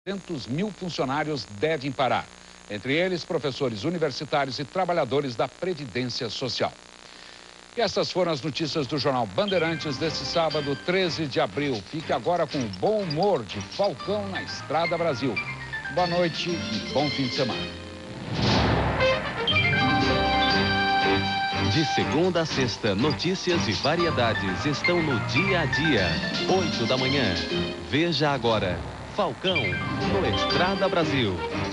200.000 funcionários devem parar. Entre eles, professores universitários e trabalhadores da Previdência Social. E essas foram as notícias do Jornal Bandeirantes desse sábado, 13 de abril. Fique agora com o bom humor de Falcão na Estrada Brasil. Boa noite e bom fim de semana. De segunda a sexta, notícias e variedades estão no Dia a Dia. 8 da manhã. Veja agora, Falcão no Estrada Brasil.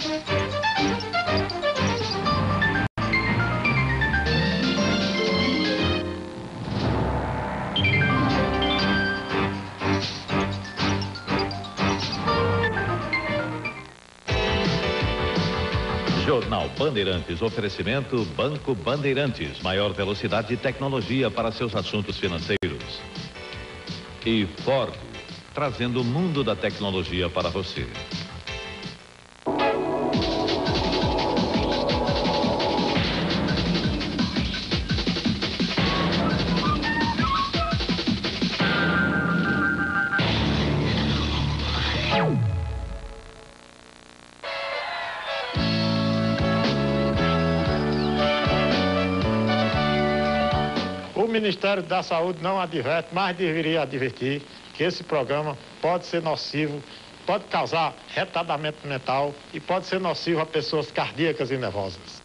Jornal Bandeirantes, oferecimento Banco Bandeirantes, maior velocidade e tecnologia para seus assuntos financeiros. E Ford, trazendo o mundo da tecnologia para você. O Ministério da Saúde não adverte, mas deveria advertir que esse programa pode ser nocivo, pode causar retardamento mental e pode ser nocivo a pessoas cardíacas e nervosas.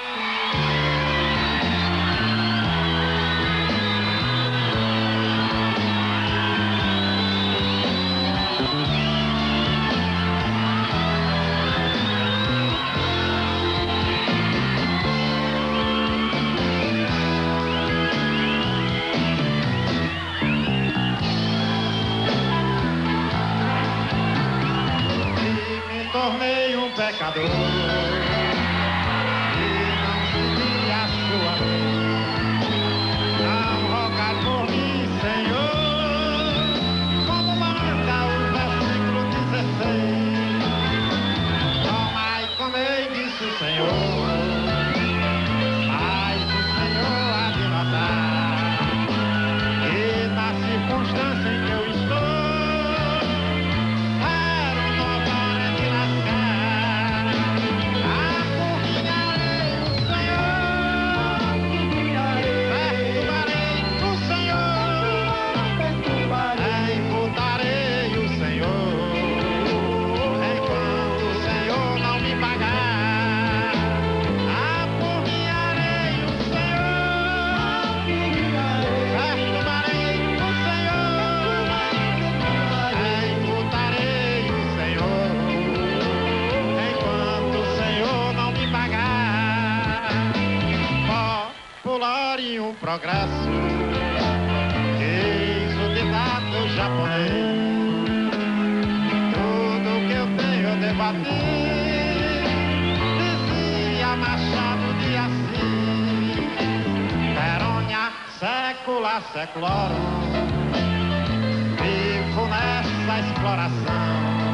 Tornei um pecador e não segui a sua lei. Não rogai por mim, Senhor, como manda o versículo 16. Tomai e comei, disse o Senhor, mas o Senhor há de notar que na circunstância em que eu estou, progresso, diz o ditado japonês. Tudo que eu tenho eu debati, dizia Machado de Assis. Perônia, sécula, seculorum, vivo nessa exploração.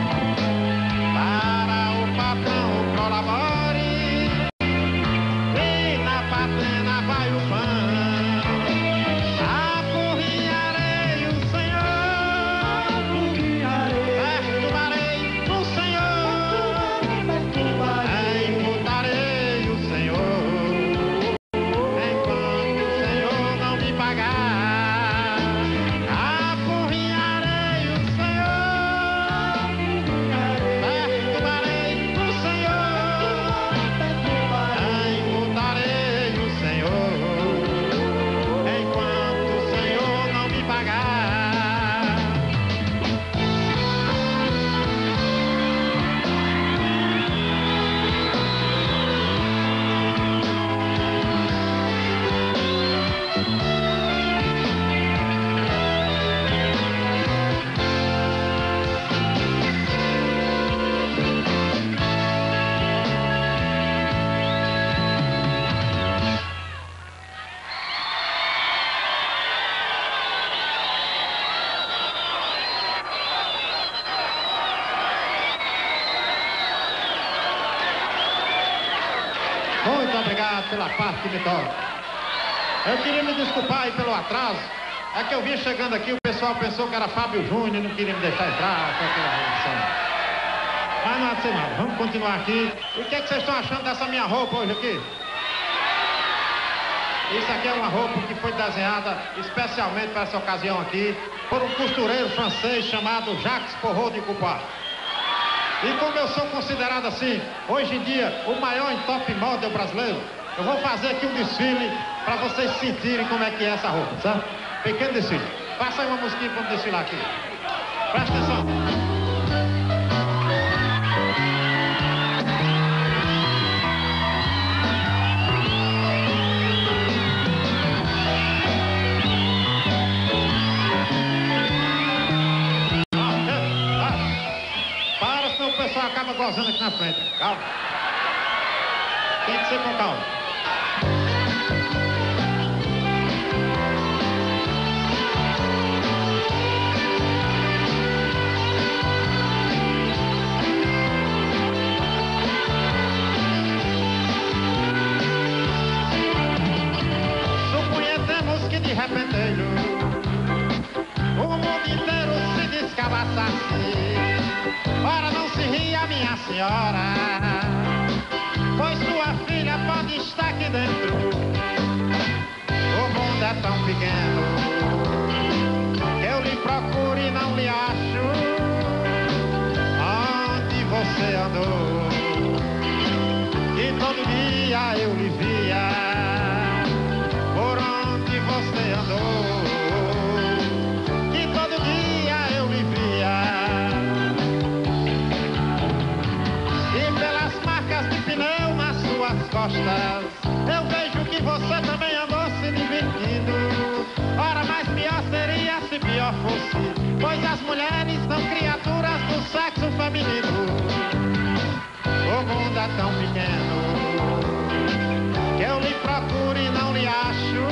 Para o patrão colabore, e na patena vai o pão. Muito obrigado pela parte que me toca. Eu queria me desculpar aí pelo atraso. É que eu vim chegando aqui, o pessoal pensou que era Fábio Júnior e não queria me deixar entrar com aquela relação. Mas acontecer nada. Vamos continuar aqui. E o que é que vocês estão achando dessa minha roupa hoje aqui? Isso aqui é uma roupa que foi desenhada especialmente para essa ocasião aqui por um costureiro francês chamado Jacques Porrot de Coupard. E como eu sou considerado assim, hoje em dia, o maior em top model brasileiro, eu vou fazer aqui um desfile para vocês sentirem como é que é essa roupa, sabe? Pequeno desfile. Passa aí uma musiquinha para desfilar aqui. Presta atenção. O pessoal acaba gozando aqui na frente. Calma. Tem que ser com calma. Suponhamos que de repente o mundo inteiro se descabaçasse. Ora, não se ria, minha senhora, pois sua filha pode estar aqui dentro. O mundo é tão pequeno que eu lhe procuro e não lhe acho. Onde você andou? Que todo dia eu lhe via. Por onde você andou? Que todo dia eu lhe via. Costas, eu vejo que você também andou se divertindo. Ora, mais pior seria se pior fosse, pois as mulheres são criaturas do sexo feminino. O mundo é tão pequeno que eu lhe procuro e não lhe acho.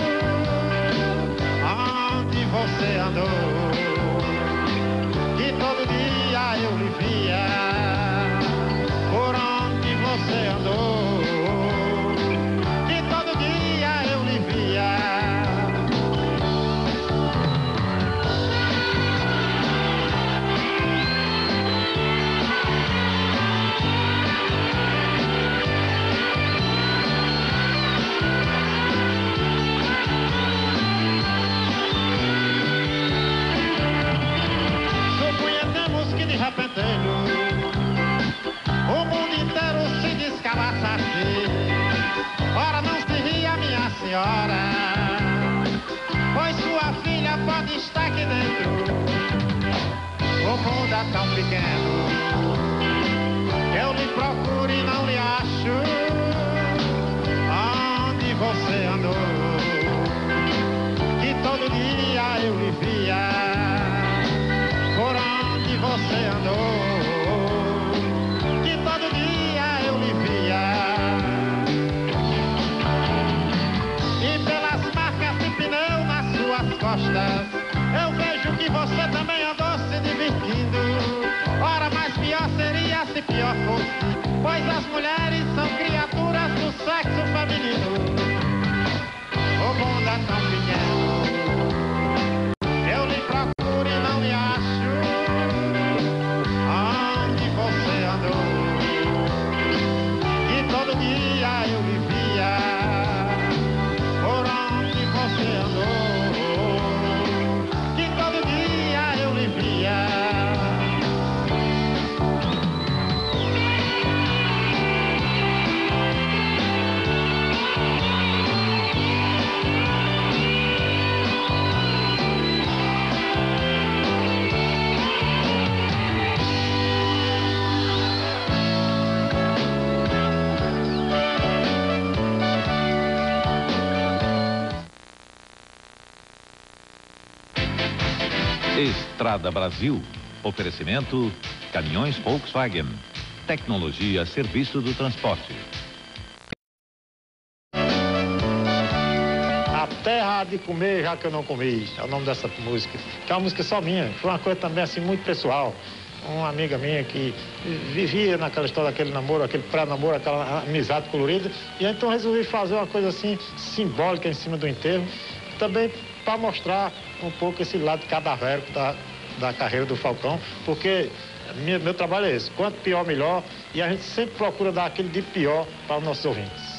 Onde você andou? Que todo dia eu lhe via. Por onde você andou? O mundo inteiro se descabaçasse. Ora, não se ria, minha senhora, pois sua filha pode estar aqui dentro. O mundo é tão pequeno que eu lhe procuro e não lhe acho. Onde você andou? Que todo dia eu lhe via. Por onde você andou? Que todo dia eu lhe via. E pelas marcas de pneu nas suas costas, eu vejo que você também andou se divertindo. Ora, mais pior seria se pior fosse, pois as mulheres são criaturas do sexo feminino. O mundo é tão pequeno que eu lhe procuro e não lhe acho. Onde você andou? Que todo dia eu lhe via. Por onde você andou? Que todo dia eu lhe via. Estrada Brasil. Oferecimento Caminhões Volkswagen. Tecnologia a serviço do transporte. A terra de comer já que eu não comi, é o nome dessa música. Que é uma música só minha, foi uma coisa também assim muito pessoal. Uma amiga minha que vivia naquela história daquele namoro, aquele pré-namoro, aquela amizade colorida. E então resolvi fazer uma coisa assim simbólica em cima do enterro, também para mostrar um pouco esse lado cadavérico da carreira do Falcão, porque meu trabalho é esse, quanto pior, melhor, e a gente sempre procura dar aquele de pior para os nossos ouvintes.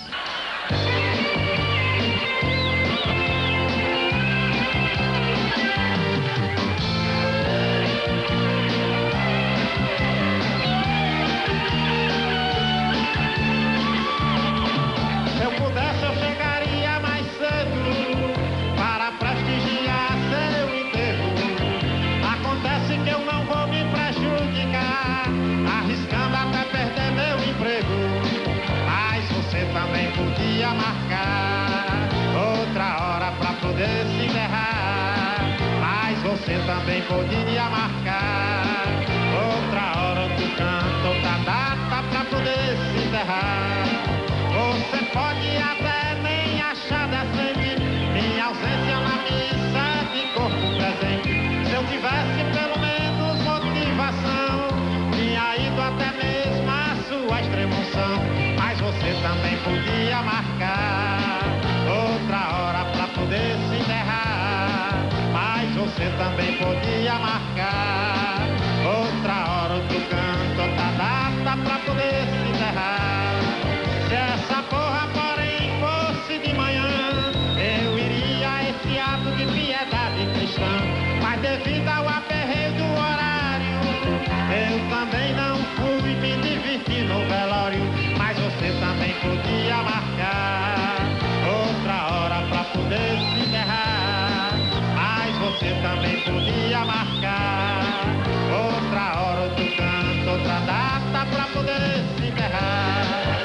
Você também poderia marcar outra hora, outro canto, outra data pra poder se enterrar. Você pode até nem achar decente minha ausência na missa de corpo presente. Se eu tivesse pelo menos motivação, tinha ido até mesmo a sua extrema-unção. Mas você também podia marcar outra hora pra poder se enterrar. Você também podia marcar outra hora, outro canto, outra data pra poder se enterrar. Se essa porra, porém, fosse de manhã, eu iria a esse ato de piedade cristã. Mas devido ao aperreio do horário, eu também não fui me divertir no velório. Mas você também podia marcar outra hora pra poder se enterrar. Você também podia marcar outra hora, outro canto, outra data pra poder se enterrar.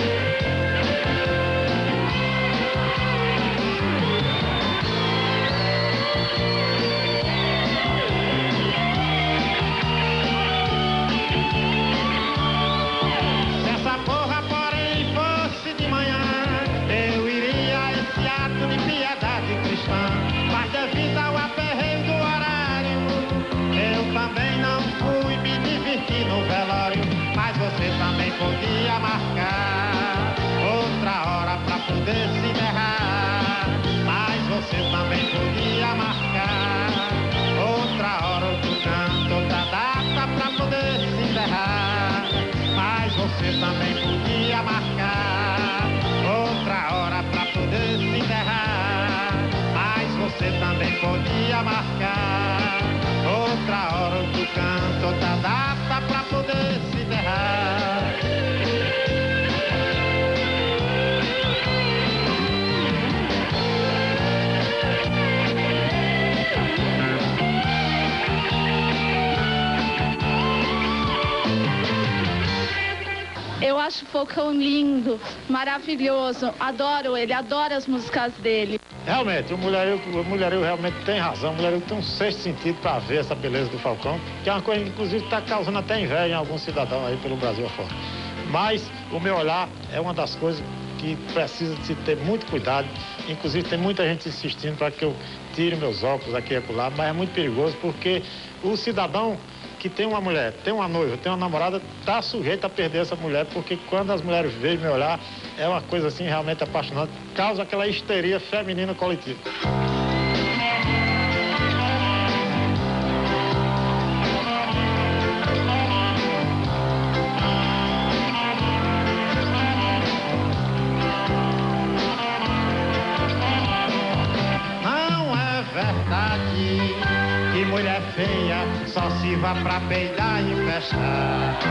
Se essa porra, porém, fosse de manhã, eu iria a esse ato de piedade cristã. Mas devido ao aperreio do horário, eu também não fui me divertir no velório. Mas você também podia marcar outra hora pra poder se enterrar. Mas você também podia marcar outra hora, outro canto, outra data pra poder se enterrar. Mas você também podia marcar outra hora pra poder se enterrar. Você também podia marcar outra hora, outro canto, outra data pra poder se enterrar. Eu acho o Falcão lindo, maravilhoso, adoro ele, adoro as músicas dele. Realmente, o mulherio realmente tem razão, o mulherio tem um sexto sentido para ver essa beleza do Falcão, que é uma coisa que inclusive está causando até inveja em alguns cidadãos aí pelo Brasil afora. Mas o meu olhar é uma das coisas que precisa de se ter muito cuidado, inclusive tem muita gente insistindo para que eu tire meus óculos aqui e acolá, mas é muito perigoso porque o cidadão que tem uma mulher, tem uma noiva, tem uma namorada, está sujeito a perder essa mulher, porque quando as mulheres veem me olhar, é uma coisa assim realmente apaixonante, causa aquela histeria feminina coletiva. Não é verdade que mulher feia só sirva pra peidar e fechar.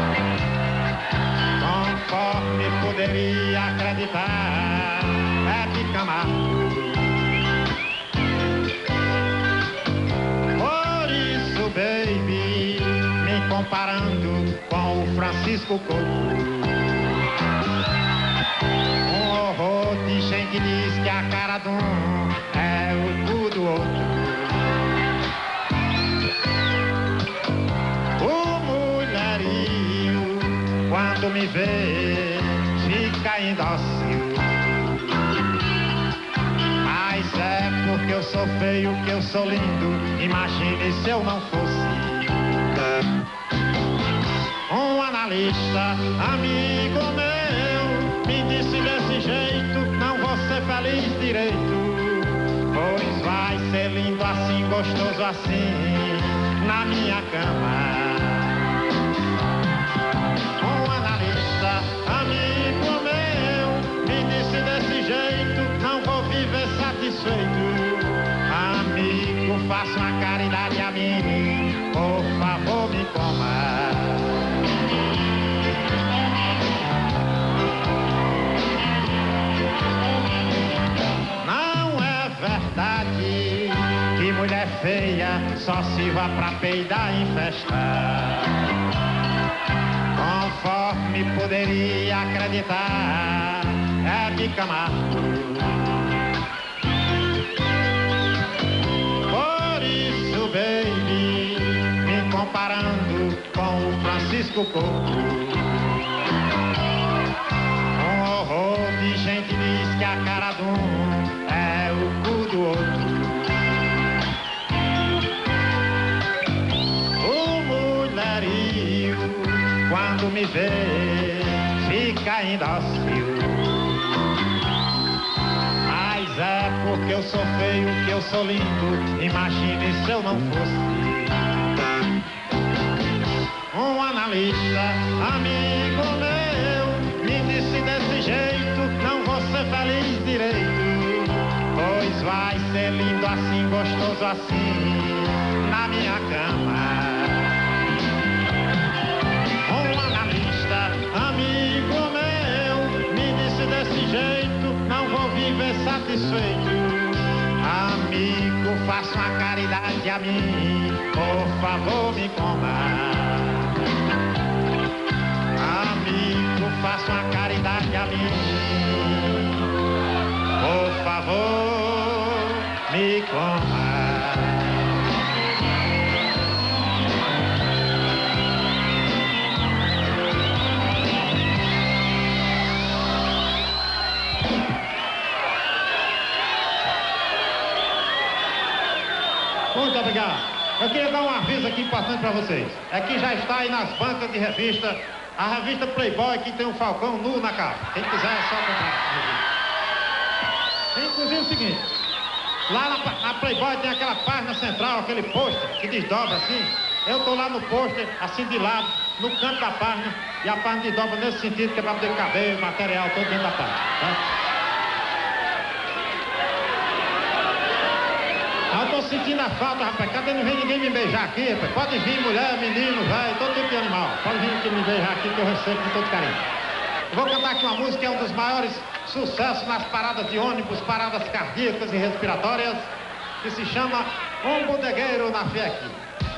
Conforme poderia acreditar, é de Camargo. Por isso, baby, me comparando com o Francisco Coco, um horror de gente diz que a cara de um é o cu do outro. Quando me vê, fica indócil. Mas é porque eu sou feio que eu sou lindo. Imagine se eu não fosse um analista, amigo meu, me disse desse jeito, não vou ser feliz direito. Pois vai ser lindo assim, gostoso assim, na minha cama. Um analista, amigo meu, me disse desse jeito, não vou viver satisfeito. Amigo, faça uma caridade a mim, por favor me coma. Não é verdade que mulher feia só sirva pra peidar em festa. Conforme poderia acreditar, é Bicamargo. Por isso, baby, me comparando com o Francisco Coco, um horror de gente diz que a cara de um é o cu do outro. O mulherio, quando me vê, fica indócil. Mas é porque eu sou feio que eu sou lindo, imagine se eu não fosse. Um analista, amigo meu, me disse desse jeito, não vou ser feliz direito. Pois vai ser lindo assim, gostoso assim, na minha cama. Um analista, amigo meu, me disse desse jeito, não vou viver satisfeito. Amigo, faça uma caridade a mim, por favor me coma. Amigo, faça uma caridade a mim, por favor me coma. Muito obrigado. Eu queria dar um aviso aqui importante para vocês. Aqui já está aí nas bancas de revista, a revista Playboy, que tem um falcão nu na capa. Quem quiser é só comprar a revista. Inclusive o seguinte, lá na Playboy tem aquela página central, aquele pôster que desdobra assim. Eu tô lá no pôster, assim de lado, no canto da página, e a página desdobra nesse sentido, que é para poder caber o material todo dentro da página. Tá? Eu tô sentindo a falta, rapaz. Cadê não vem ninguém me beijar aqui, rapaz? Pode vir mulher, menino, velho, todo tipo de animal. Pode vir aqui me beijar aqui que eu recebo com todo carinho. Eu vou cantar aqui uma música que é um dos maiores sucessos nas paradas de ônibus, paradas cardíacas e respiratórias, que se chama Um Bodegueiro na FEC.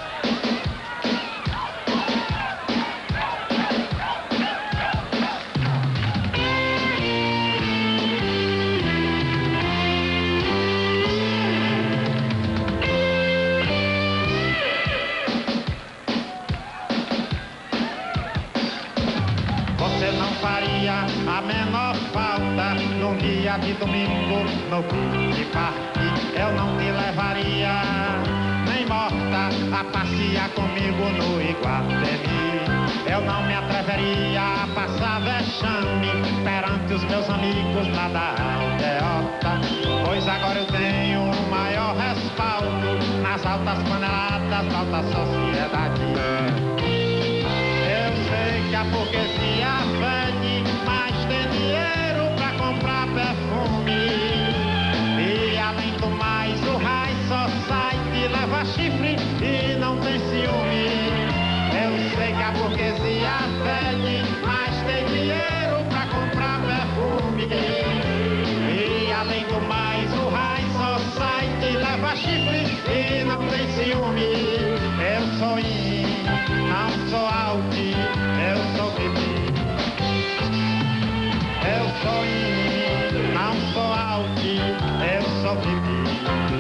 A menor falta num dia de domingo no Beach Park. Eu não te levaria nem morta a passear comigo no Iguatemi. Eu não me atreveria a passar vexame perante os meus amigos lá da aldeota, pois agora eu tenho o maior respaldo nas altas paneladas da alta sociedade. Eu sei que a burguesia vende, mas tem dinheiro pra comprar perfume. E além do mais, o High Society leva chifre e não tem ciúme. Eu sei que a burguesia vende, mas tem dinheiro pra comprar perfume. E além do mais, o High Society leva chifre e não tem ciúme. Eu sou in, não sou out, eu sou bebê. Eu sou in, não sou out, eu sou bebê.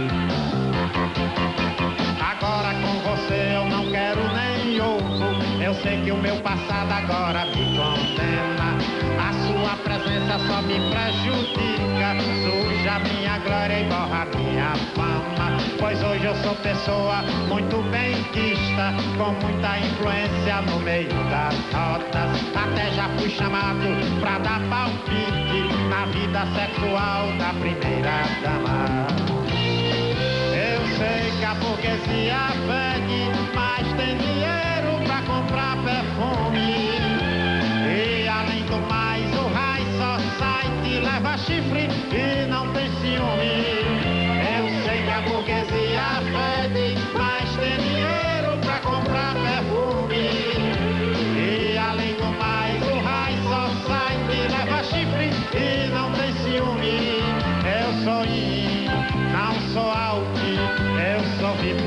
Agora com você eu não quero nem outro. Eu sei que o meu passado agora me condena. A sua presença só me prejudica, suja minha glória e borra minha fama. Pois hoje eu sou pessoa muito benquista, com muita influência no meio das rodas. Até já fui chamado pra dar palpite na vida sexual da primeira dama. Eu sei que a burguesia pede, mas tem dinheiro pra comprar perfume. E além do mais, o High Society leva chifre e não tem ciúme. Eu sei que a burguesia pede, mas tem dinheiro pra comprar perfume. E além do mais, o High Society leva chifre e não tem ciúme. Eu sou in, não sou out, eu sou VIP.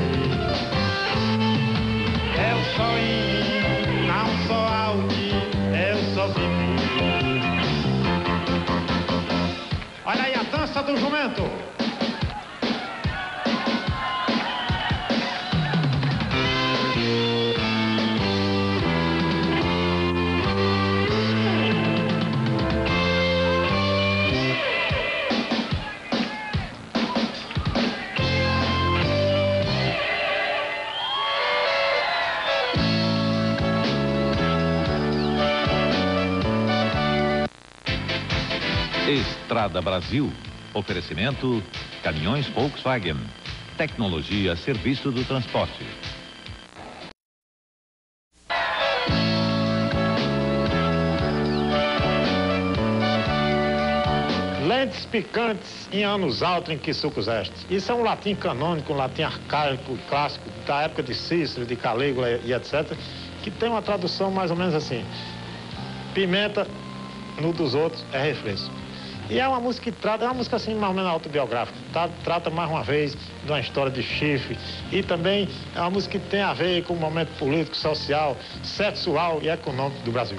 Eu sou in, não sou out, eu sou VIP. Olha aí a dança do jumento. Estrada Brasil. Oferecimento Caminhões Volkswagen. Tecnologia a serviço do transporte. Lentes picantes em anos altos em que sucos estes. Isso é um latim canônico, um latim arcaico, clássico, da época de Cícero, de Calígula e etc., que tem uma tradução mais ou menos assim: pimenta no dos outros é refresco. E é uma música que trata, é uma música assim mais ou menos autobiográfica, trata mais uma vez de uma história de chifre, e também é uma música que tem a ver com o momento político, social, sexual e econômico do Brasil.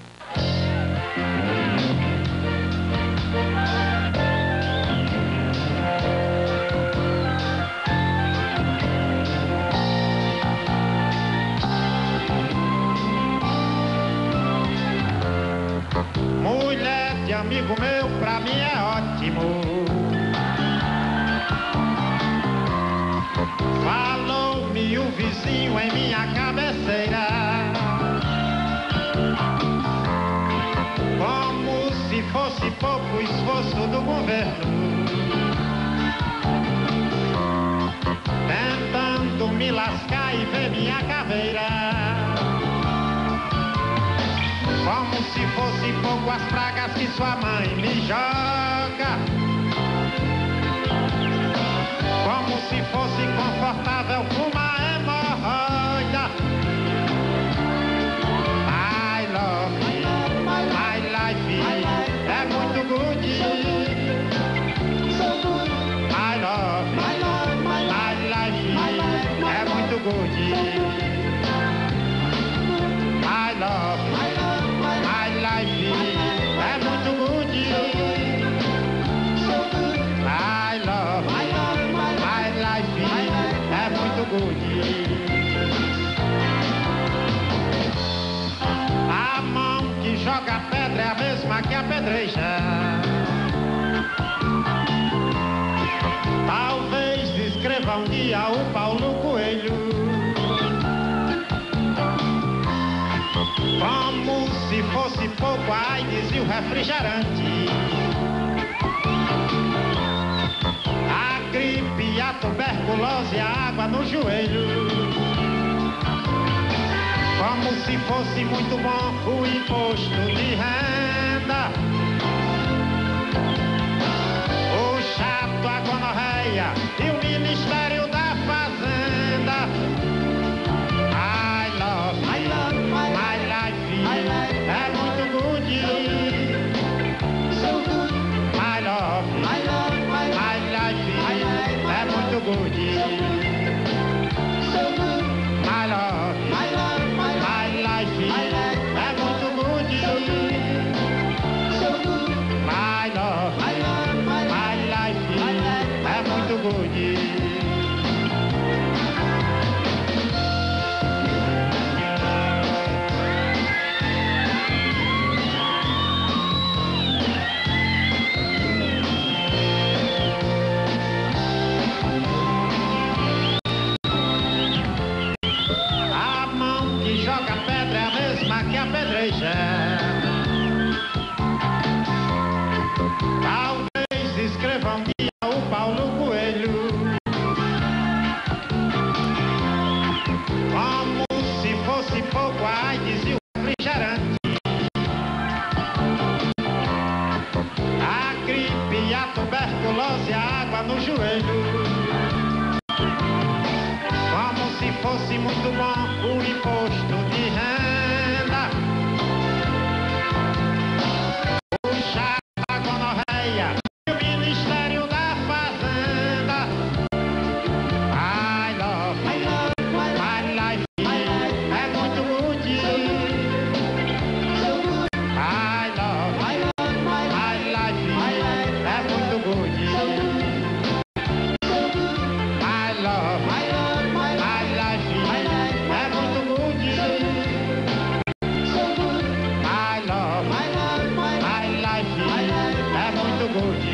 Mulher de amigo meu, pra mim é ótimo. Falou-me o vizinho em minha cabeceira, como se fosse pouco esforço do governo, tentando me lascar e ver minha caveira. Como se fosse pouco as pragas que sua mãe me joga. Como se fosse confortável uma hemorroida. I love you, my life é muito good. I love you, my life é muito good. I love you. É muito good. I love my life. É muito good. A mão que joga pedra é a mesma que apedreja. Talvez escreva um dia o Paulo Coelho, como se fosse pouco a AIDS e o refrigerante, a gripe, a tuberculose, a água no joelho. Como se fosse muito bom o imposto de renda, o chato, a gonorreia e o Ministério da Fazenda. I love my life. É muito good. I love my life. É muito good. I love my life. É muito good. I love my life. É muito good. Talvez escreva um dia o Paulo Coelho, bola no joelho. Como se fosse muito bom o imposto de renda. Puxar a gonorreia e o Ministério da Fazenda. I love my life, é muito good. I love my life, é muito good. I love my life, é muito good. I love my life, é muito good.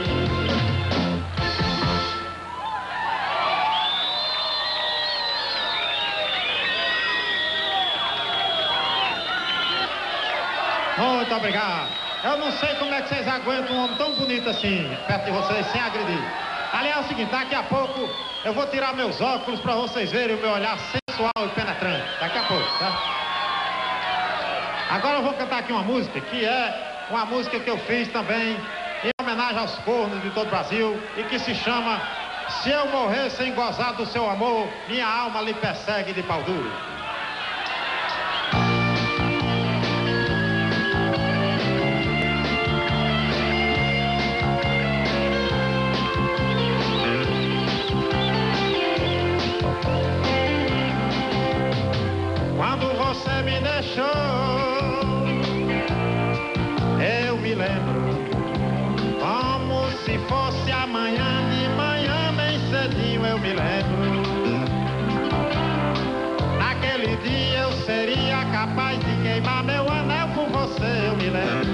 Muito obrigado. Eu não sei como é que vocês aguentam um homem tão bonito assim, perto de vocês, sem agredir. Aliás, é o seguinte, daqui a pouco eu vou tirar meus óculos para vocês verem o meu olhar sensual e penetrante. Daqui a pouco, tá? Agora eu vou cantar aqui uma música, que é uma música que eu fiz também em homenagem aos cornos de todo o Brasil e que se chama Se Eu Morrer Sem Gozar do Seu Amor, Minha Alma Lhe Persegue de Pau Duro. Quando você me deixou, eu me lembro como se fosse amanhã, de manhã bem cedinho eu me lembro. Naquele dia eu seria capaz de queimar meu anel por você, eu me lembro.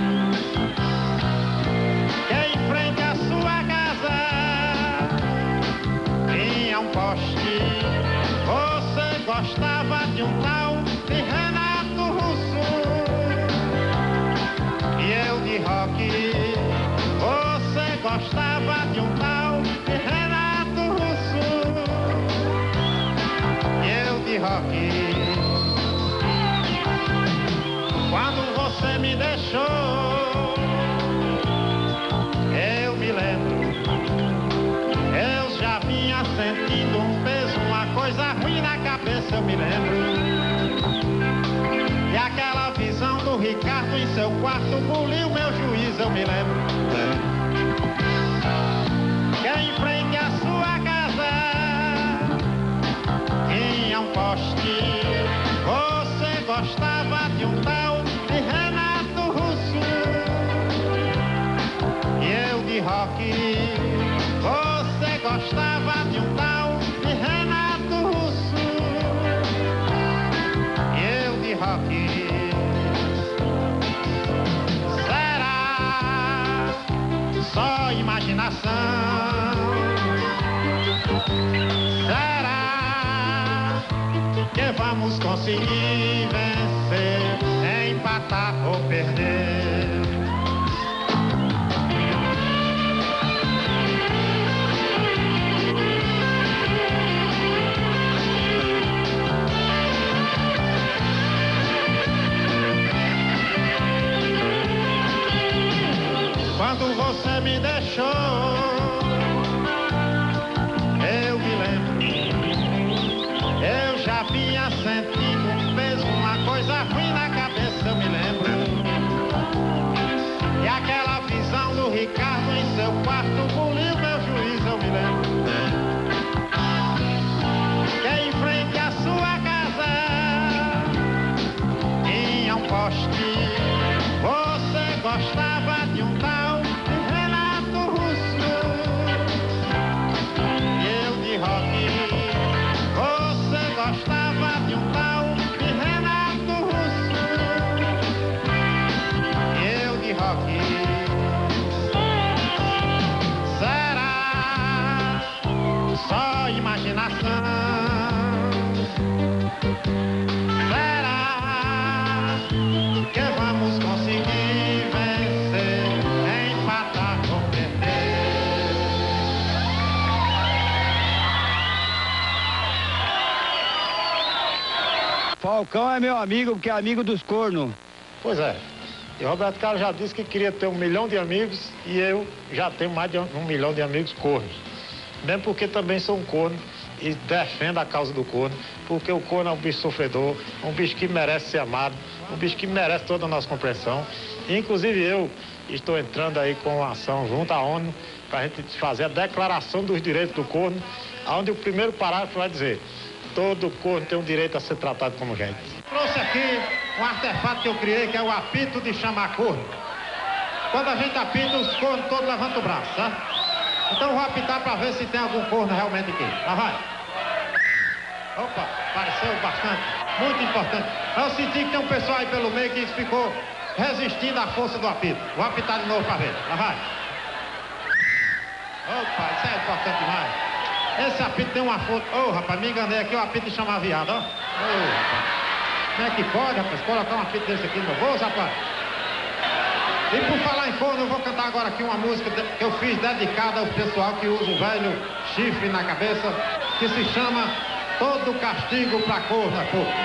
Que em frente à sua casa tinha um poste, você gostava de um tal de Renato Russo e eu de rock. Você gostava de um tal de Renato Russo e eu de rock. Quando você me deixou, eu me lembro, eu já vinha sentindo um peso, uma coisa ruim na cabeça, eu me lembro. E aquela visão do Ricardo em seu quarto buliu meu juiz, eu me lembro. Que em frente à sua casa tinha um poste, você gostava de um tal de Renato Russo e eu de rock. Você gostava de um tal de Renato Russo e eu de rock. Será só imaginação? Será que vamos conseguir vencer, empatar ou perder? Quando você me deixou, eu me lembro, eu já vinha sentindo um peso, uma coisa ruim na cabeça, eu me lembro. E aquela visão do Ricardo em seu quarto buliu meu juiz, eu me lembro. Que em frente à sua casa tinha um poste, você gostava de um tal de Renato Russo e eu de rock. Você gostava de um tal de Renato Russo e eu de rock. Será só imaginação? Será que vamos conseguir vencer, empatar ou perder? Falcão é meu amigo, porque é amigo dos cornos. Pois é. E Roberto Carlos já disse que queria ter 1 milhão de amigos e eu já tenho mais de 1 milhão de amigos cornos. Mesmo porque também sou um corno e defendo a causa do corno, porque o corno é um bicho sofredor, um bicho que merece ser amado, um bicho que merece toda a nossa compreensão. E, inclusive eu estou entrando aí com uma ação junto à ONU para a gente fazer a declaração dos direitos do corno, onde o primeiro parágrafo vai dizer: todo corno tem o direito a ser tratado como gente. Trouxe aqui um artefato que eu criei, que é o apito de chamar corno. Quando a gente apita, os cornos todos levantam o braço, tá? Então eu vou apitar para ver se tem algum corno realmente aqui. Lá vai. Opa, apareceu bastante. Muito importante. Eu senti que tem um pessoal aí pelo meio que ficou resistindo à força do apito. Vou apitar de novo para ver. Lá vai. Opa, isso é importante demais. Esse apito tem uma força. Ô, rapaz, me enganei aqui, o apito de chamar viado, ó. Ô, rapaz. Como é que pode, rapaz, colocar um apito desse aqui no meu bolso, rapaz? E por falar em corno, eu vou cantar agora aqui uma música que eu fiz dedicada ao pessoal que usa o velho chifre na cabeça, que se chama Todo Castigo pra Corno é Pouco.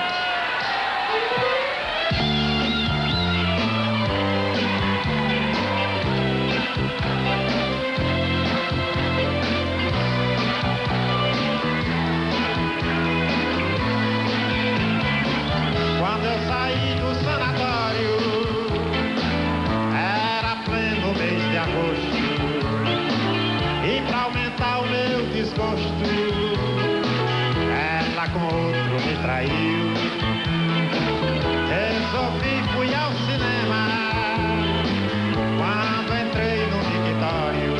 Quando eu saí do sanatório, era pleno mês de agosto, e pra aumentar o meu desgosto, ela com outro me traiu. Resolvi, fui ao cinema. Quando entrei no mictório,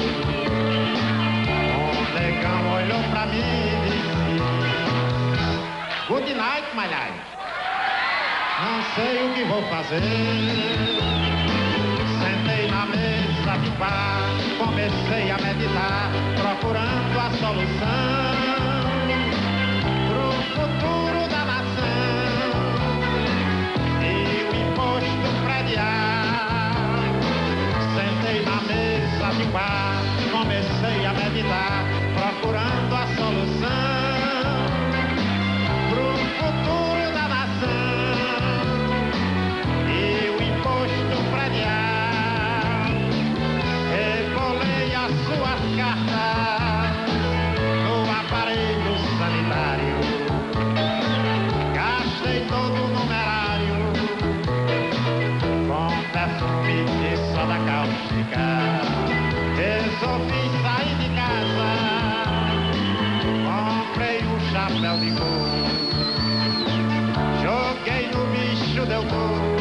um negão olhou pra mim e disse: Good night, my life. Não sei o que vou fazer. Sentei na mesa de bar, comecei a meditar, procurando a solução pro futuro da nação e o imposto predial. Sentei na mesa de bar, comecei a meditar, procurando a solução pro futuro da nação. Recolei as suas cartas no aparelho sanitário, gastei todo o numerário com perfume de soda cáustica. Resolvi sair de casa, comprei um chapéu de couro, joguei no bicho, deu couro.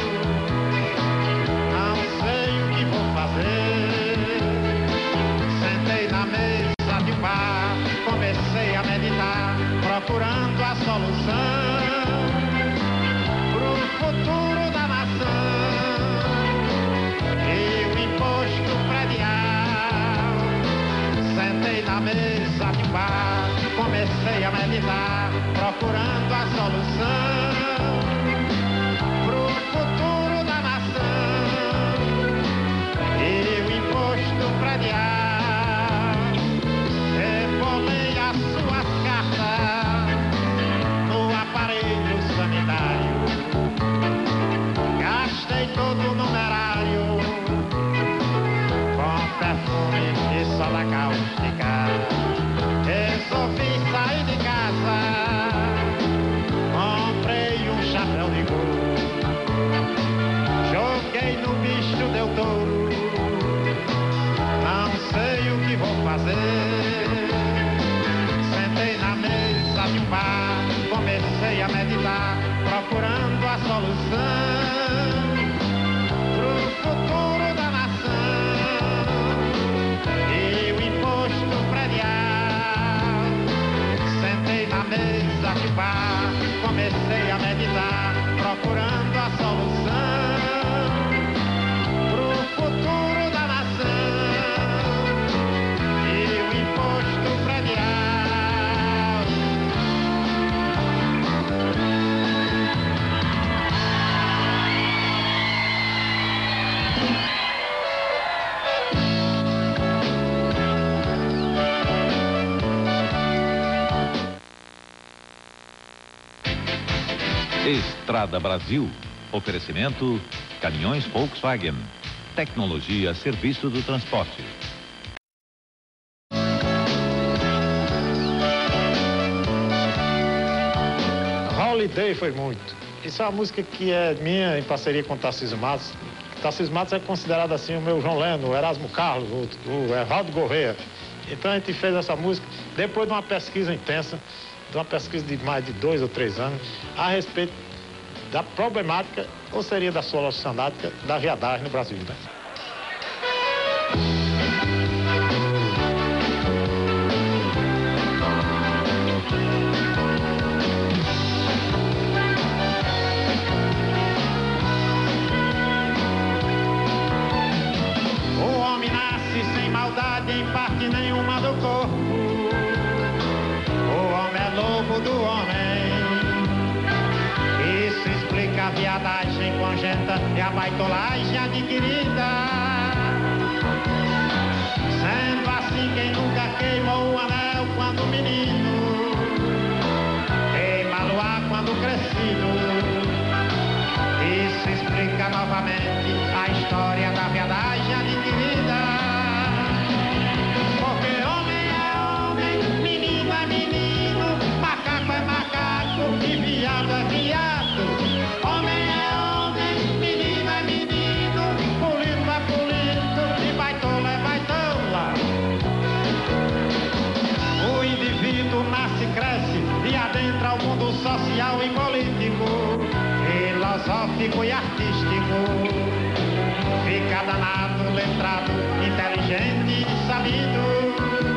Sentei na mesa de bar, comecei a meditar, procurando a solução pro futuro da nação e o imposto predial. Sentei na mesa de bar, comecei a meditar, procurando a solução pro futuro da nação e o imposto predial. Recolei as suas cartas no aparelho sanitário, gastei todo o numerário com perfume de soda cáustica. Resolvi sair de casa, comprei um chapéu de couro, joguei no bicho, deu touro. Não sei o que vou fazer. Sentei na mesa de um bar, comecei a meditar, procurando a solução pro futuro da nação e o imposto predial. Sentei na mesa de um bar, comecei a meditar, procurando a solução pro futuro da nação e o imposto predial. Estrada Brasil. Oferecimento Caminhões Volkswagen. Tecnologia a serviço do transporte. Holiday foi muito. Isso é uma música que é minha em parceria com o Tarcísio Matos. O Tarcísio Matos é considerado assim o meu João Leno, o Erasmo Carlos, o Ervaldo Gouveia. Então a gente fez essa música depois de uma pesquisa intensa, de uma pesquisa de mais de 2 ou 3 anos, a respeito da problemática, ou seria da solução da viadagem no Brasil, né? Em parte nenhuma do corpo, o homem é lobo do homem. Isso explica a viadagem congênita e a baitolagem adquirida. Sendo assim, quem nunca queimou o anel quando menino, queima luar quando crescido. Isso explica novamente a história da viadagem adquirida. Viado é viado, homem é homem, menino é menino, político é político e baitola é baitola. O indivíduo nasce, cresce e adentra o mundo social e político, filosófico e artístico. Fica danado, letrado, inteligente e sabido.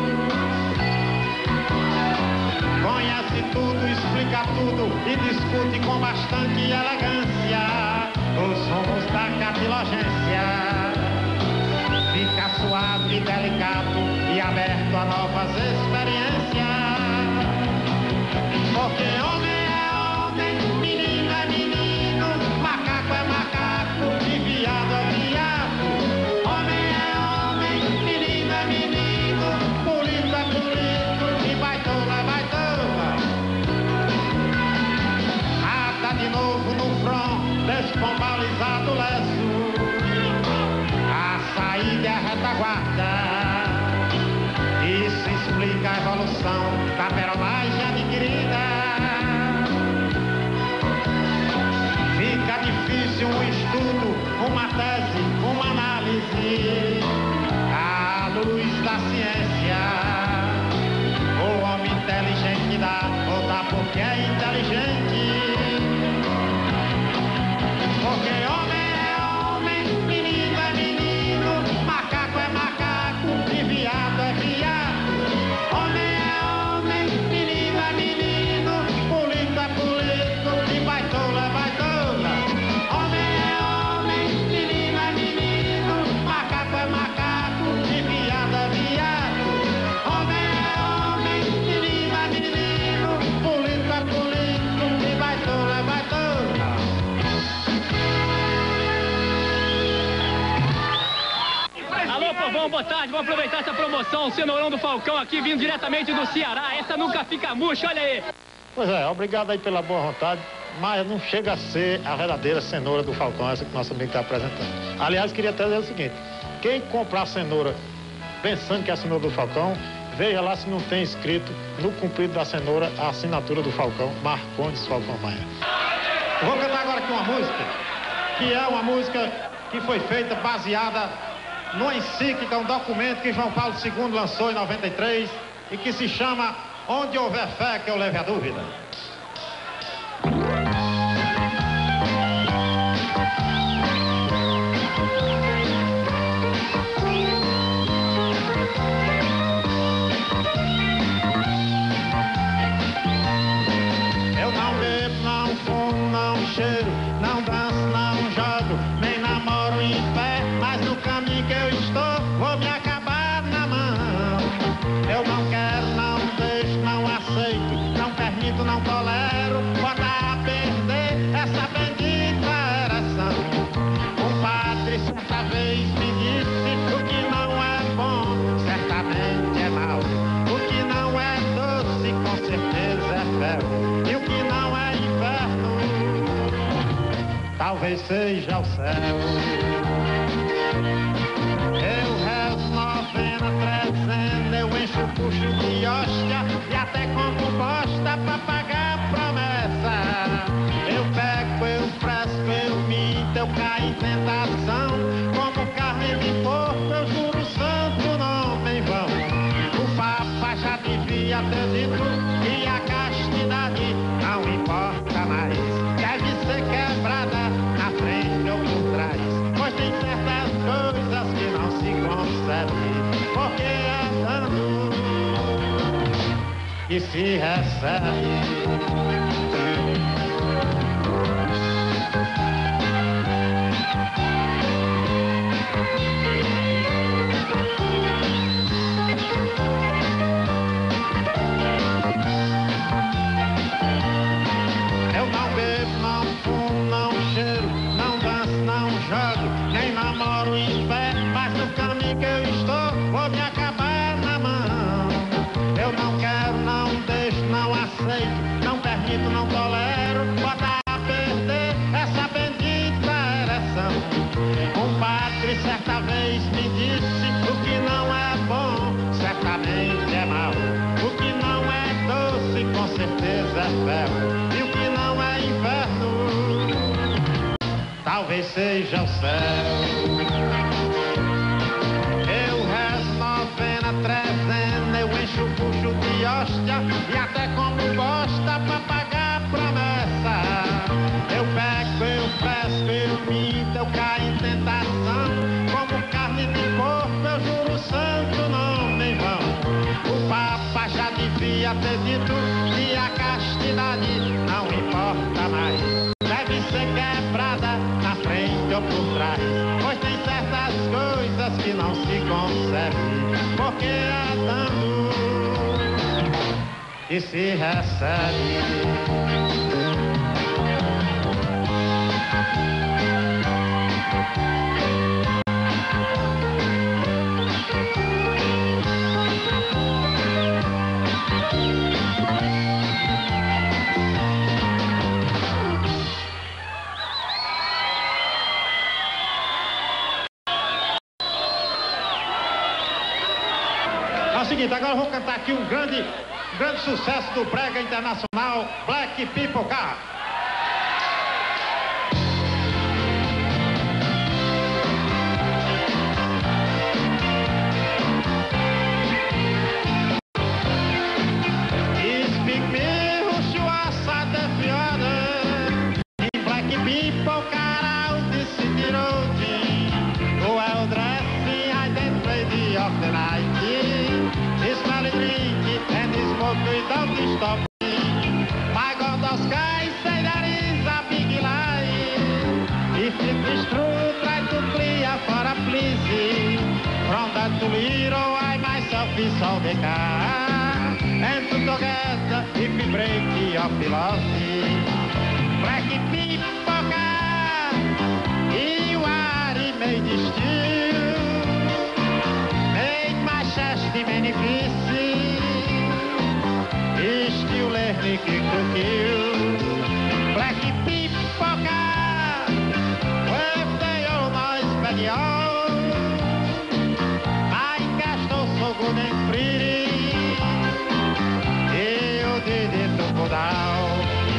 Conhece tudo, explica tudo e discute com bastante elegância os rumos da catilogência. Fica suave, delicado e aberto a novas experiências. Porque homem é homem, menino é menino, macaco é macaco e viado é viado. Homem é homem, menino é menino, político é político e baitola é baitola. De novo no front, despombalizado leso. A saída é a retaguarda. Isso explica a evolução da peronagem adquirida. Fica difícil um estudo, uma tese, uma análise à luz da ciência. O homem inteligente dá, ou dá porque é inteligente. Porque homem é homem, menino é menino, macaco é macaco e viado é viado. Homem é homem, menino é menino, político é político e baitola é baitola. Homem é homem, menino é menino, macaco é macaco e viado é viado. Homem é homem, menino é menino, político é político e baitola é baitola. Alô, povão, boa tarde. Vamos aproveitar essa promoção. O Cenourão do Falcão aqui, vindo diretamente do Ceará. Essa nunca fica murcha, olha aí. Pois é, obrigado aí pela boa vontade, mas não chega a ser a verdadeira cenoura do Falcão, essa que o nosso amigo está apresentando. Aliás, queria até dizer o seguinte, quem comprar cenoura pensando que é a cenoura do Falcão, veja lá se não tem escrito no comprido da cenoura a assinatura do Falcão, Marcondes Falcão Maia. Eu vou cantar agora aqui uma música, que é uma música que foi feita baseada numa encíclica, um documento que João Paulo II lançou em 93 e que se chama Onde Houver Fé que eu leve a dúvida. Eu não bebo, não fumo, não cheiro, não danço, não jogo, nem namoro em pé, mas no caminho que eu estou, vou me acabar na mão. Eu não quero, não deixo, não aceito, não permito, não talvez seja o céu. Eu rezo novena, trezena, eu encho o bucho de hóstia e até compro bosta pra pagar a promessa. Eu pego, eu fresco, eu minto, eu caio em tentação. Como carne de porco, eu juro santo nome em vão. O Papa já devia ter dito que a castidade não importa mais. Deve ser quebrada na frente ou por trás. Pois tem certas coisas que não se consegue, porque é dando que se recebe. Eu não bebo, não fumo, não cheiro, não danço, não jogo, nem namoro em pé, mas no caminho que eu estou, vou me acabar na mão. Eu não quero, não deixo, não aceito, não permito, não tolero, botar a perder essa bendita ereção. Um padre certa vez me disse, o que não é bom, certamente é mau. O que não é doce, com certeza é ferro. E o que não é inferno, talvez seja o céu. Eu rezo novena, trezena, eu encho o bucho de hóstia e até compro bosta pra pagar a promessa. Eu pego, eu fresco, eu minto, eu caio em tentação. Como carne de porco, eu juro santo nome em vão. O Papa já devia ter dito que a castidade não importa mais. Deve ser quebrada na frente ou por trás. Pois tem certas coisas que não se consegue, porque é dando que se recebe. É o seguinte, agora eu vou cantar aqui um grande sucesso do brega internacional, Black People Car. Speak me, who you are, side of the other. In Black People Car, out the city road. Well dressed, I then play the of the night. Smell it, drink it, and smoke without stopping. My God, the sky say that is a big lie. If it is true, try to clear for a pleasing. From that to little, I myself is all the car. And to together, if we break the of the love. Black people car, you are made steel. Make my chest many pieces. Still let me kick to kill. Black people car, with the old noise baggy on. I castle so good and pretty. You did it to go down.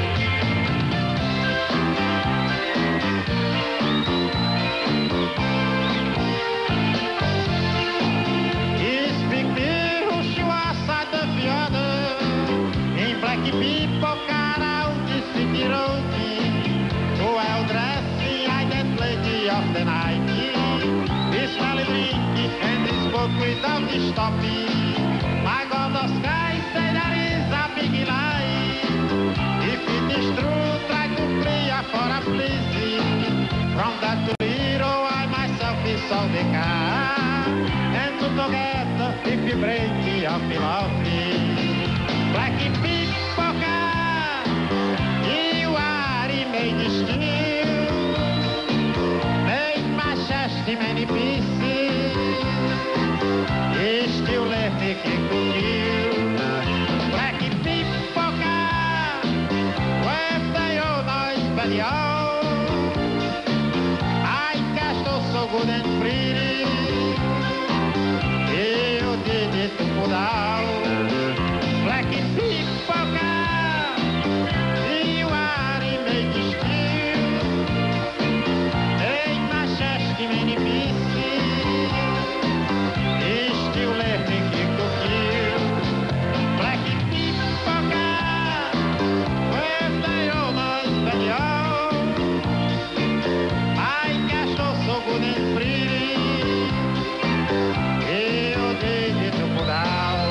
People car out the city road. Well dressed, I then plenty of the night. This valley drink and this book without stopping. My God, the sky say that is a big lie. If it is true, try to clear for a pleasing. From that to little, I myself is all the car. And to together, if you break me up, you love me. Black people car, you are made steel. Make my chest in many pieces. Still let me kick to kill. Black people car, with the old noise belly on. Golden Free e o Didito Pudal, Black Pipoca e o Ari meio de estilo, em Macheste Menipice, estilo Lerme que coquil, Black Pipoca, with your noise video. Golden Free e o Didito Pudal.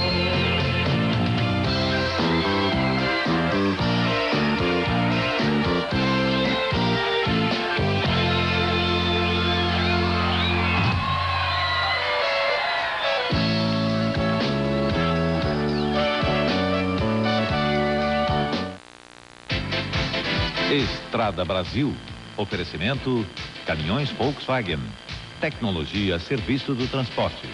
Estrada Brasil. Oferecimento Caminhões Volkswagen. Tecnologia a serviço do transporte.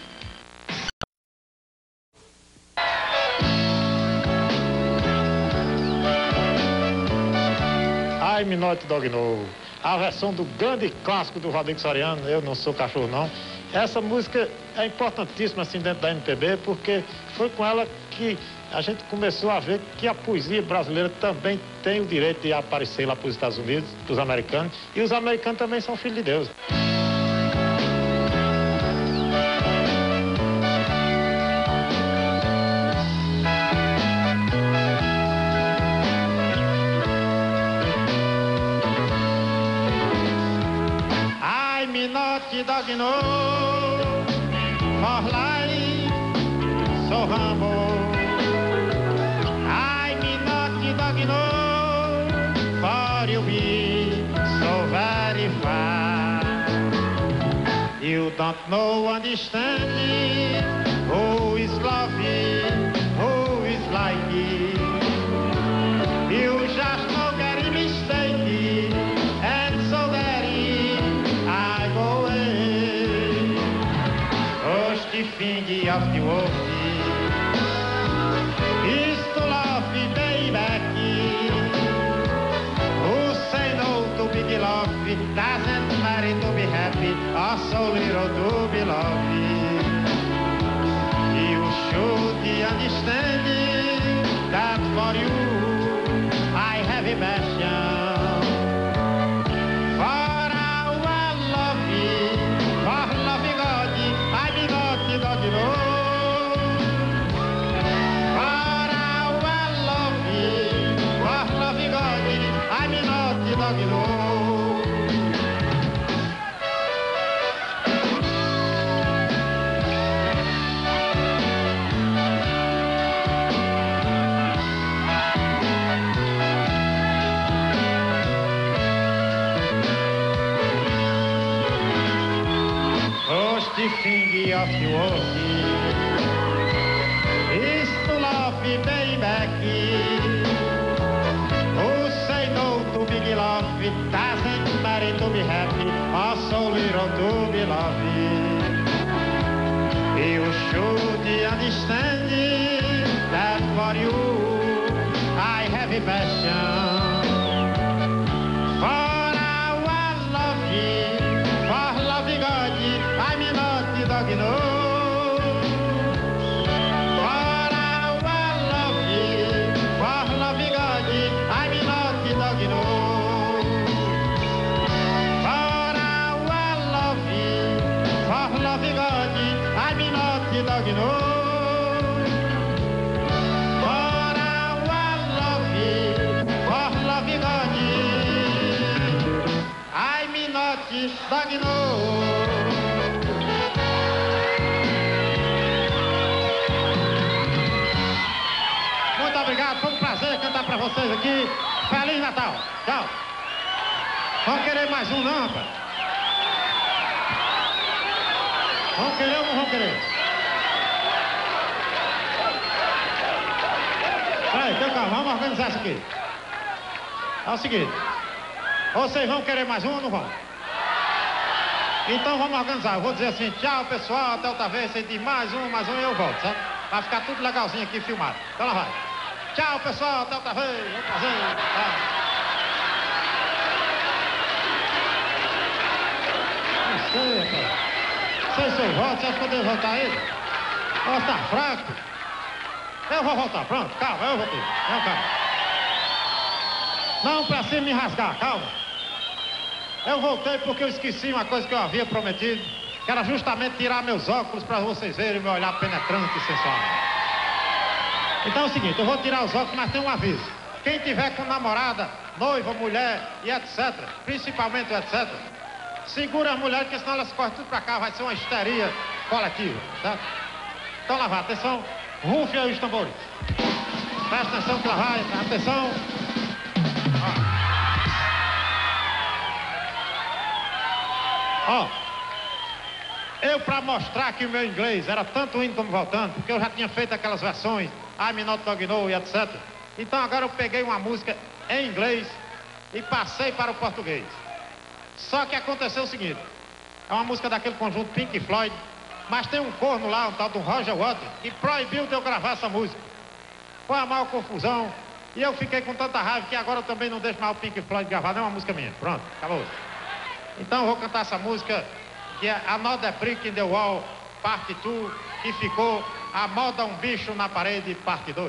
Ai, Minote Dog Novo. A versão do grande clássico do Rodrigo Soriano, Eu Não Sou Cachorro Não. Essa música é importantíssima assim dentro da MPB, porque foi com ela que a gente começou a ver que a poesia brasileira também tem o direito de aparecer lá para os Estados Unidos, para os americanos, e os americanos também são filhos de Deus. Ai, Minote Dog Novo, for life, so humble. Dog no, for you be so very far. You don't know, understand me, who is loving, who is like me. You just know getting mistake, and so very I go away. Oh, the finger of the wolf is to love me, baby. Big love, it doesn't matter to be happy, or so little to be loved. You should understand that for you I have a passion. For our love, for loving God, I be not the dog, you know. For our love, for loving God, I be not the dog, you know. The finger of the wolf is to love me, baby. Who say no to big love? It doesn't matter to be happy, or so little to be loved. You should understand that for you I have a passion. For our love, for loving God, I'm not the dog, you know. For our love, for loving God, I'm not the dog, you know. For our love, for loving God, I'm not the dog, you know. For our love, for loving God, I'm not the dog, you know. Muito obrigado, foi um prazer cantar pra vocês aqui. Feliz Natal. Tchau. Vão querer mais um, não, rapaz? Vão querer ou não vão querer? Peraí, então calma, vamos organizar isso aqui. É o seguinte, vocês vão querer mais um ou não vão? Então vamos organizar, eu vou dizer assim, tchau pessoal, até outra vez, você diz mais um e eu volto, certo? Vai ficar tudo legalzinho aqui filmado. Então lá vai. Tchau pessoal, até outra vez, é um prazer. Tchau. rapaz. Sem seu voto, você acha que eu devo votar ele? Você tá fraco? Eu vou votar, pronto, calma, eu votei. Não, calma. Não pra cima me rasgar, calma. Eu voltei porque eu esqueci uma coisa que eu havia prometido, que era justamente tirar meus óculos para vocês verem meu olhar penetrante e sensual. Então é o seguinte, eu vou tirar os óculos, mas tem um aviso. Quem tiver com namorada, noiva, mulher e etc., principalmente o etc., segura as mulheres, porque senão elas correm tudo para cá, vai ser uma histeria coletiva, certo? Então lá vai, atenção, rufe aí os tambores. Presta atenção que lá vai, atenção. Ó, eu para mostrar que o meu inglês era tanto indo como voltando, porque eu já tinha feito aquelas versões, I'm not dog no e etc. Então agora eu peguei uma música em inglês e passei para o português. Só que aconteceu o seguinte, é uma música daquele conjunto Pink Floyd, mas tem um corno lá, um tal do Roger Waters, que proibiu de eu gravar essa música. Foi uma maior confusão e eu fiquei com tanta raiva que agora eu também não deixo mais o Pink Floyd gravar, não é uma música minha. Pronto, acabou. Então eu vou cantar essa música, que é Another Brick in the Wall, parte 2, que ficou A Moda um Bicho na Parede, parte 2.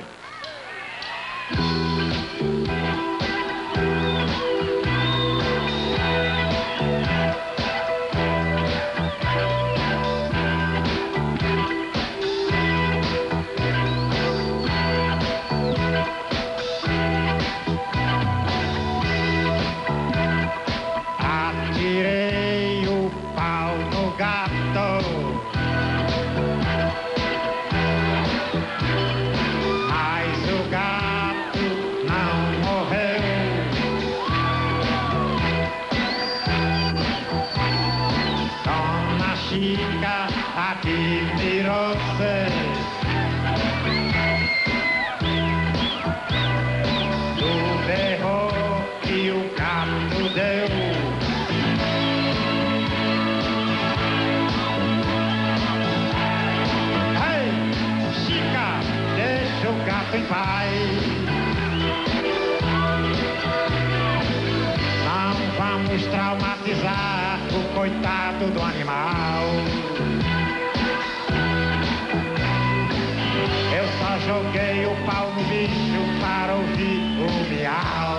Não vamos traumatizar o coitado do animal. Eu só joguei o pau no bicho para ouvir o miau.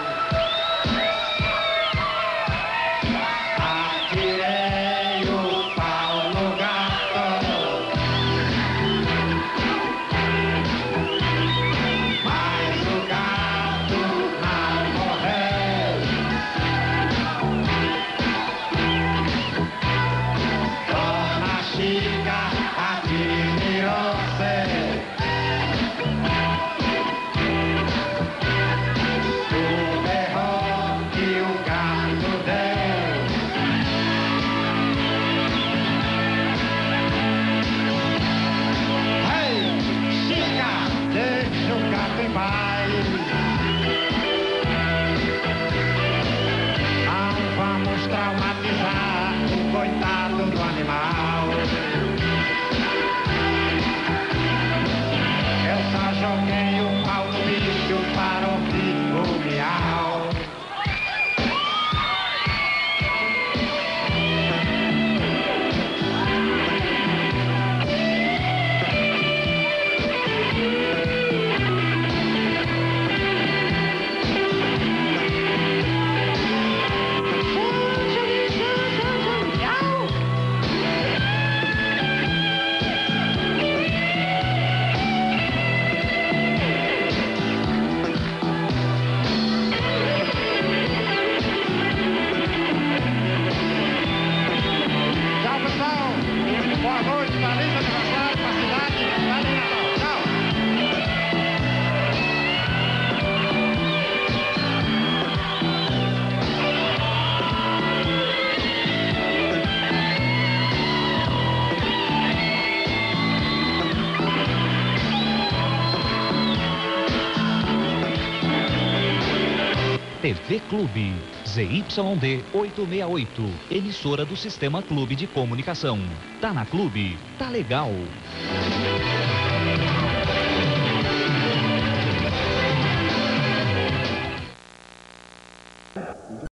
TV Clube, ZYD 868, emissora do Sistema Clube de Comunicação. Tá na Clube, tá legal.